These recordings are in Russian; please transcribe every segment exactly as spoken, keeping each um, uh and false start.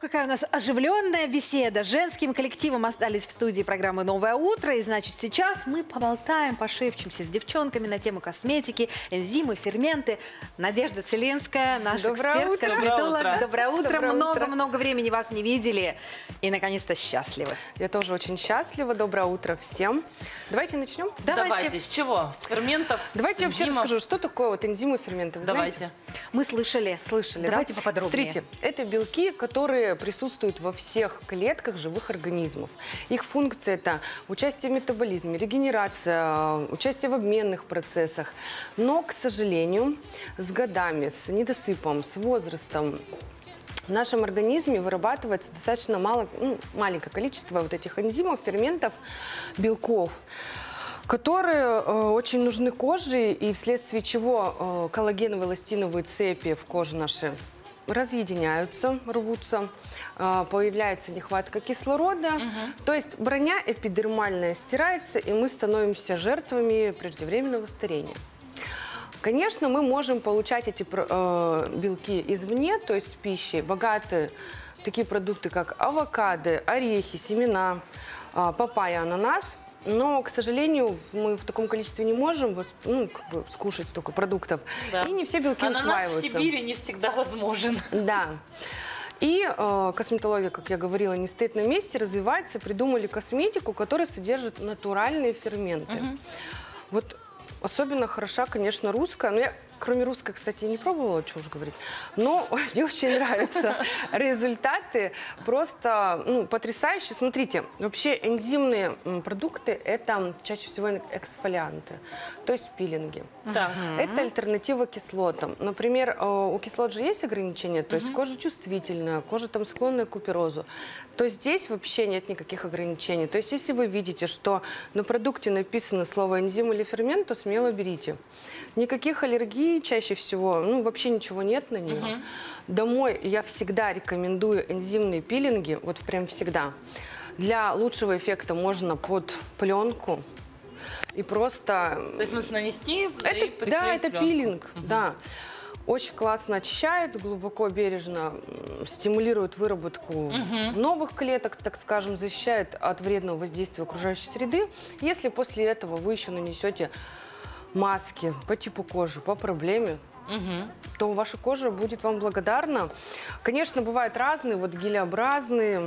Какая у нас оживленная беседа. Женским коллективом остались в студии программы «Новое утро». И, значит, сейчас мы поболтаем, пошепчемся с девчонками на тему косметики, энзимы, ферменты. Надежда Целинская, наша Доброе экспертка, утро. косметолог. Доброе утро. Много-много Много времени вас не видели. И, наконец-то, счастливы. Я тоже очень счастлива. Доброе утро всем. Давайте начнем. Давайте. Давайте. С чего? С ферментов? Давайте с я вообще энзимов? расскажу, что такое вот энзимы и ферменты. Вы Давайте. знаете? Мы слышали. Слышали, Давайте да? поподробнее. Смотрите, это белки, которые присутствуют во всех клетках живых организмов. Их функция – это участие в метаболизме, регенерация, участие в обменных процессах. Но, к сожалению, с годами, с недосыпом, с возрастом в нашем организме вырабатывается достаточно мало, ну, маленькое количество вот этих энзимов, ферментов, белков, которые э, очень нужны коже, и вследствие чего э, коллагеновые эластиновые цепи в коже нашей разъединяются, рвутся, э, появляется нехватка кислорода. Угу. То есть броня эпидермальная стирается, и мы становимся жертвами преждевременного старения. Конечно, мы можем получать эти э, белки извне, то есть с пищи, богатые такие продукты, как авокадо, орехи, семена, э, папайя, ананас. Но, к сожалению, мы в таком количестве не можем ну, как бы скушать столько продуктов. Да. И не все белки Ананас усваиваются. в Сибири не всегда возможен. Да. И э, косметология, как я говорила, не стоит на месте, развивается. Придумали косметику, которая содержит натуральные ферменты. Угу. Вот особенно хороша, конечно, русская. Но я, кроме русской, кстати, не пробовала, что уж говорить. Но мне очень нравятся результаты. Просто ну, потрясающие. Смотрите, вообще энзимные продукты – это чаще всего эксфолианты, то есть пилинги. Да. Это альтернатива кислотам. Например, у кислот же есть ограничения, то есть угу. кожа чувствительная, кожа там склонная к куперозу. То здесь вообще нет никаких ограничений. То есть если вы видите, что на продукте написано слово энзим или фермент, то смело берите. Никаких аллергий чаще всего, ну вообще ничего нет на нее. Угу. Домой я всегда рекомендую энзимные пилинги, вот прям всегда. Для лучшего эффекта можно под пленку и просто... То есть можно нанести это, и да, это пленку. пилинг, Угу. да. Очень классно очищает, глубоко, бережно стимулирует выработку угу. новых клеток, так скажем, защищает от вредного воздействия окружающей среды. Если после этого вы еще нанесете маски по типу кожи, по проблеме, угу. то ваша кожа будет вам благодарна. Конечно, бывают разные, вот гелеобразные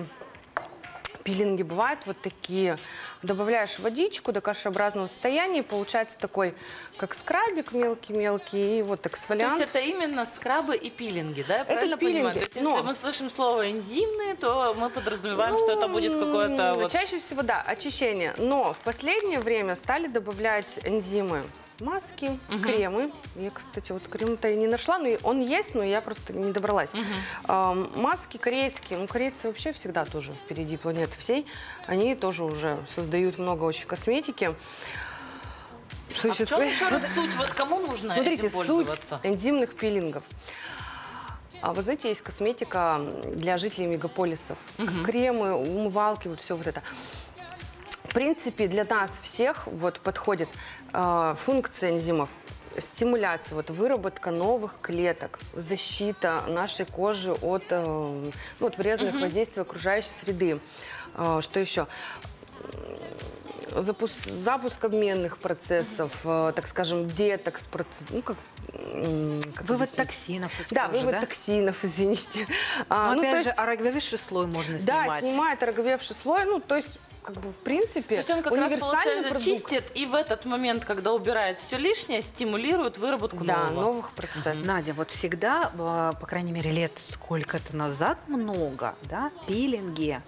пилинги бывают вот такие. Добавляешь водичку до кашеобразного состояния, получается такой, как скрабик мелкий-мелкий, и вот эксфолиант. То есть это именно скрабы и пилинги, да? Я это правильно пилинги, понимаю? То есть но... если мы слышим слово энзимные, то мы подразумеваем, ну, что это будет какое-то... Вот... Чаще всего, да, очищение. Но в последнее время стали добавлять энзимы. Маски, угу. кремы. Я, кстати, вот крем-то и не нашла, но он есть, но я просто не добралась. Угу. Эм, маски корейские. Ну, корейцы вообще всегда тоже впереди планеты всей. Они тоже уже создают много очень косметики. Что а еще в чем еще раз суть? Вот кому нужно Смотрите, этим пользоваться? суть энзимных пилингов. А вы знаете, есть косметика для жителей мегаполисов. Угу. Кремы, умывалки, вот все вот это. В принципе, для нас всех вот подходит э, функция энзимов. Стимуляция, вот, выработка новых клеток, защита нашей кожи от, э, ну, от вредных uh-huh. воздействий окружающей среды. Э, что еще? Запуск, запуск обменных процессов, uh-huh. э, так скажем, детокс, процесс, ну, как, как вывод объяснить? Токсинов из да, кожи, вывод да? токсинов, извините. Но а, ну, опять то же, есть, ороговевший слой можно снимать. Да, снимает ороговевший слой, ну, то есть... Как бы, в принципе, то есть он как универсальный раз, продукт. чистит и в этот момент, когда убирает все лишнее, стимулирует выработку да, нового. новых процессов. Надя, вот всегда, по крайней мере, лет сколько-то назад много, да, пилинги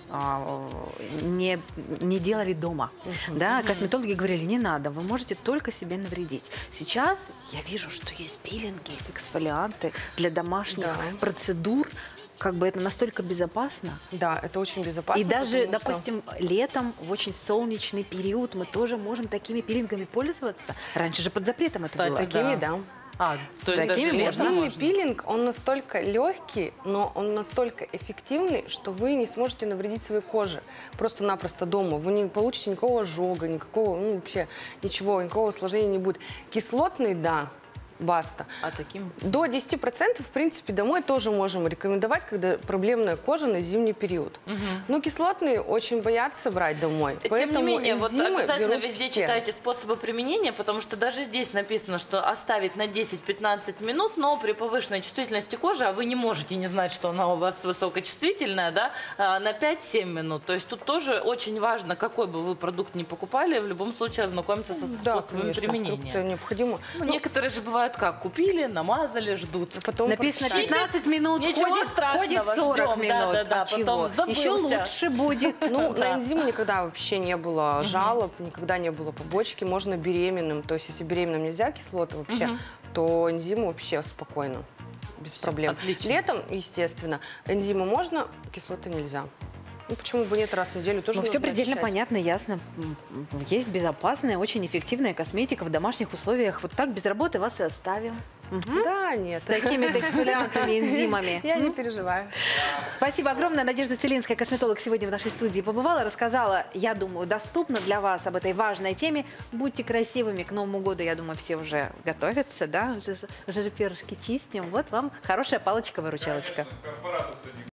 не, не делали дома. Uh-huh. Да, косметологи говорили, не надо, вы можете только себе навредить. Сейчас я вижу, что есть пилинги, эксфолианты для домашних да. процедур. Как бы это настолько безопасно. Да, это очень безопасно. И даже, что... допустим, летом, в очень солнечный период, мы тоже можем такими пилингами пользоваться. Раньше же под запретом это Кстати, было. Такими, да. да. А, то есть такими энзимный пилинг, он настолько легкий, но он настолько эффективный, что вы не сможете навредить своей коже. Просто-напросто дома. Вы не получите никакого ожога, никакого, ну, вообще ничего, никакого осложнения не будет. Кислотный, да. баста. А таким? До десяти процентов, в принципе, домой тоже можем рекомендовать, когда проблемная кожа на зимний период. Угу. Но кислотные очень боятся брать домой. Тем Поэтому не менее, вот энзимы обязательно берут везде все. читайте способы применения, потому что даже здесь написано, что оставить на десять-пятнадцать минут, но при повышенной чувствительности кожи, а вы не можете не знать, что она у вас высокочувствительная, да, а, на пять-семь минут. То есть тут тоже очень важно, какой бы вы продукт ни покупали, в любом случае ознакомиться со Да, способами конечно, применения. инструкция необходима. Ну, некоторые же бывают как, купили, намазали, ждут. Потом Написано прочитали. пятнадцать минут, Ничего ходит, страшного, ходит сорок ждем, минут. да-да-да, А чего? потом забылся. Еще лучше будет. Ну, Да. на энзимы никогда вообще не было жалоб, никогда не было побочки. Можно беременным. То есть, если беременным нельзя кислоты вообще, то энзимы вообще спокойно, без проблем. отлично. Летом, естественно, энзимы можно, кислоты нельзя. Ну, почему бы нет, раз в неделю тоже Ну, все нужно предельно очищать. понятно, ясно. М, м, Есть безопасная, очень эффективная косметика в домашних условиях. Вот так без работы вас и оставим. Мгм. Да, нет. С такими-то эксфолиантами, энзимами. Я не переживаю. Спасибо огромное. Надежда Целинская, косметолог, сегодня в нашей студии побывала, рассказала, я думаю, доступно для вас об этой важной теме. Будьте красивыми. К Новому году, я думаю, все уже готовятся, да? Уже, же- уже же перышки чистим. Вот вам хорошая палочка-выручалочка.